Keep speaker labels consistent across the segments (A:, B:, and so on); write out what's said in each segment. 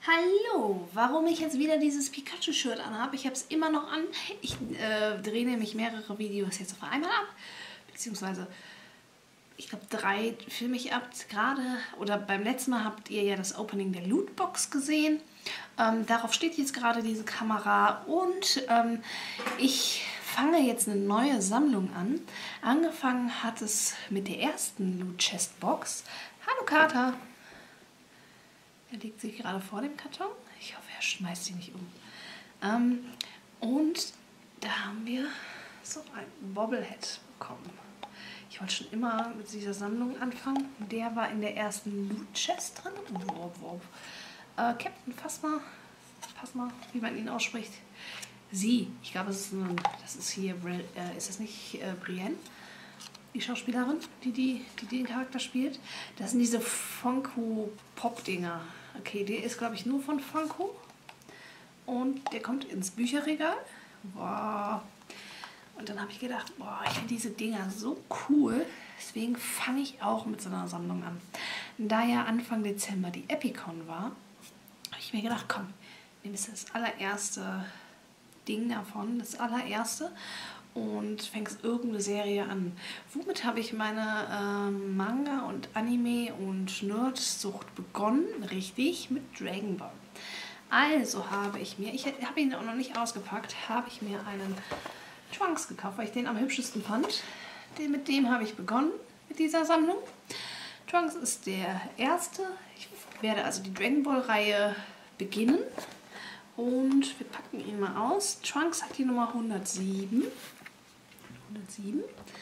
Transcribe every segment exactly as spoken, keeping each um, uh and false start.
A: Hallo, warum ich jetzt wieder dieses Pikachu-Shirt anhabe? Ich habe es immer noch an. Ich äh, drehe nämlich mehrere Videos jetzt auf einmal ab. Beziehungsweise, ich glaube, drei filme ich ab. Gerade, oder beim letzten Mal habt ihr ja das Opening der Lootbox gesehen. Ähm, darauf steht jetzt gerade diese Kamera. Und ähm, ich fange jetzt eine neue Sammlung an. Angefangen hat es mit der ersten Loot Chest Box. Hallo Kater! Er legt sich gerade vor dem Karton. Ich hoffe, er schmeißt sie nicht um. Ähm, und da haben wir so ein Bobblehead bekommen. Ich wollte schon immer mit dieser Sammlung anfangen. Der war in der ersten Loot Chest drin. Wow, wow. Äh, Captain Phasma, Phasma, wie man ihn ausspricht. Sie, ich glaube, das ist, ein, das ist hier, äh, ist das nicht äh, Brienne? Die Schauspielerin, die, die, die den Charakter spielt. Das sind diese Funko-Pop-Dinger. Okay, der ist, glaube ich, nur von Funko. Und der kommt ins Bücherregal. Wow. Und dann habe ich gedacht, boah, ich finde diese Dinger so cool. Deswegen fange ich auch mit so einer Sammlung an. Da ja Anfang Dezember die Epicon war, habe ich mir gedacht, komm, nimm jetzt das allererste Ding davon, das allererste. Und fängst irgendeine Serie an. Womit habe ich meine äh, Manga- und Anime- und Nerdsucht begonnen? Richtig, mit Dragon Ball. Also habe ich mir, ich habe ihn auch noch nicht ausgepackt, habe ich mir einen Trunks gekauft, weil ich den am hübschesten fand. Den, mit dem habe ich begonnen, mit dieser Sammlung. Trunks ist der erste. Ich werde also die Dragon Ball-Reihe beginnen. Und wir packen ihn mal aus. Trunks hat die Nummer hundertsieben. hundertsieben.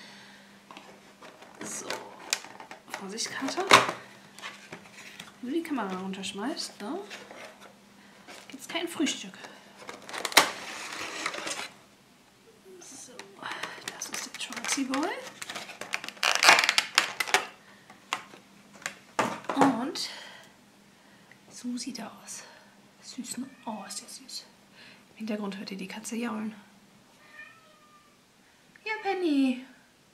A: So, Vorsicht, Kater. Wenn du die Kamera runterschmeißt, ne, gibt es kein Frühstück. So, das ist der Trunksy Boy. Und so sieht er aus. Süß, ne? Oh, ist der süß. Im Hintergrund hört ihr die Katze jaulen. Ja, Penny.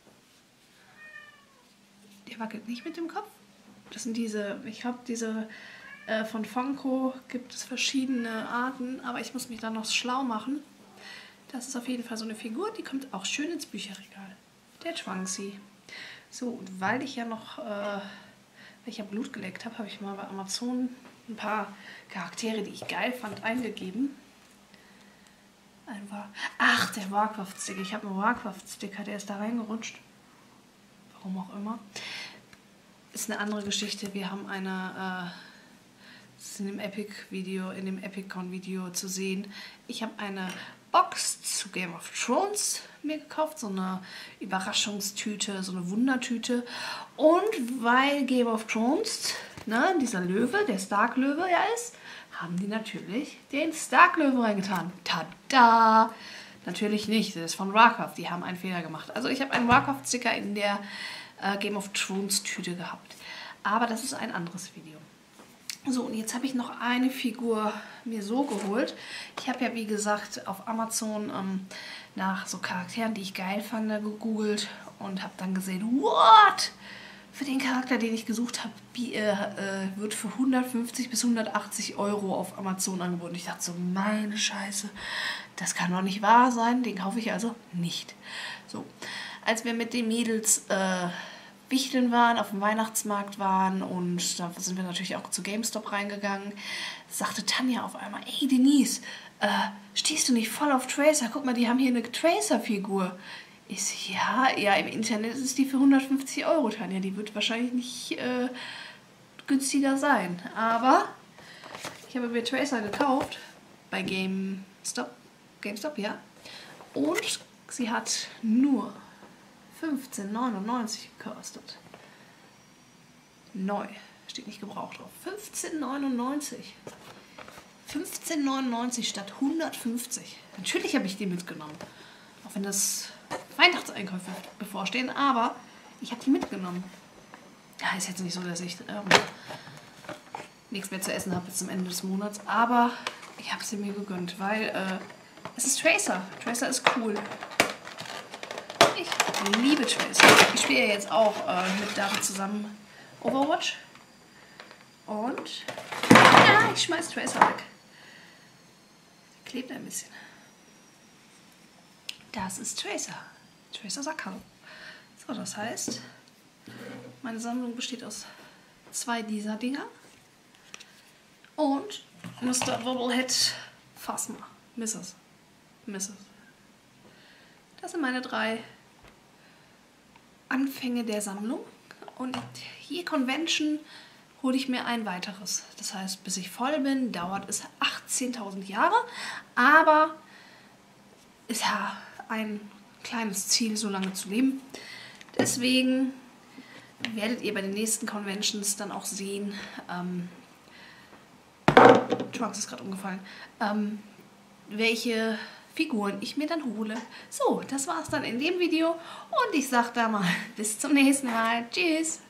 A: Der wackelt nicht mit dem Kopf. Das sind diese, ich habe diese, äh, von Funko gibt es verschiedene Arten, aber ich muss mich dann noch schlau machen. Das ist auf jeden Fall so eine Figur, die kommt auch schön ins Bücherregal. Der Trunksy. So, und weil ich ja noch, äh, weil ich ja Blut geleckt habe, habe ich mal bei Amazon ein paar Charaktere, die ich geil fand, eingegeben. Ein War Ach, der Warcraft-Sticker. Ich habe einen Warcraft-Sticker, der ist da reingerutscht. Warum auch immer. Ist eine andere Geschichte. Wir haben eine, äh, das ist in dem Epic-Video, in dem Epicon-Video zu sehen. Ich habe eine Box zu Game of Thrones mir gekauft, so eine Überraschungstüte, so eine Wundertüte. Und weil Game of Thrones, ne, dieser Löwe, der Stark-Löwe ja ist, haben die natürlich den Stark-Löwen reingetan. Tada! Natürlich nicht, das ist von Warcraft, die haben einen Fehler gemacht. Also ich habe einen Warcraft-Sticker in der äh, Game of Thrones-Tüte gehabt. Aber das ist ein anderes Video. So, und jetzt habe ich noch eine Figur mir so geholt. Ich habe ja, wie gesagt, auf Amazon ähm, nach so Charakteren, die ich geil fand, gegoogelt und habe dann gesehen, what? Für den Charakter, den ich gesucht habe, äh, äh, wird für hundertfünfzig bis hundertachtzig Euro auf Amazon angeboten. Ich dachte so, meine Scheiße, das kann doch nicht wahr sein. Den kaufe ich also nicht. So, als wir mit den Mädels äh, wichteln waren, auf dem Weihnachtsmarkt waren und da sind wir natürlich auch zu GameStop reingegangen, sagte Tanja auf einmal, ey Denise, äh, stehst du nicht voll auf Tracer? Guck mal, die haben hier eine Tracer-Figur. Ich so, ja, ja, im Internet ist die für hundertfünfzig Euro, Tanja. Die wird wahrscheinlich nicht äh, günstiger sein. Aber ich habe mir Tracer gekauft bei GameStop. GameStop, ja. Und sie hat nur fünfzehn neunundneunzig gekostet. Neu. Steht nicht gebraucht drauf. fünfzehn neunundneunzig. fünfzehn neunundneunzig statt hundertfünfzig. Natürlich habe ich die mitgenommen. Auch wenn das Weihnachtseinkäufe bevorstehen, aber ich habe die mitgenommen. Ja, ist jetzt nicht so, dass ich ähm, nichts mehr zu essen habe bis zum Ende des Monats, aber ich habe sie mir gegönnt, weil äh, es ist Tracer. Tracer ist cool. Ich liebe Tracer. Ich spiele ja jetzt auch äh, mit David zusammen Overwatch. Und ja, ich schmeiß Tracer weg. Der klebt ein bisschen. Das ist Tracer. Tracer Sakal. So, das heißt, meine Sammlung besteht aus zwei dieser Dinger und Mister Wobblehead Phasma. Misses. Misses. Das sind meine drei Anfänge der Sammlung. Und je Convention hole ich mir ein weiteres. Das heißt, bis ich voll bin, dauert es achtzehntausend Jahre. Aber ist ja ein kleines Ziel, so lange zu leben. Deswegen werdet ihr bei den nächsten Conventions dann auch sehen, ähm, Trunks ist gerade umgefallen, ähm, welche Figuren ich mir dann hole. So, das war's dann in dem Video und ich sag da mal bis zum nächsten Mal. Tschüss!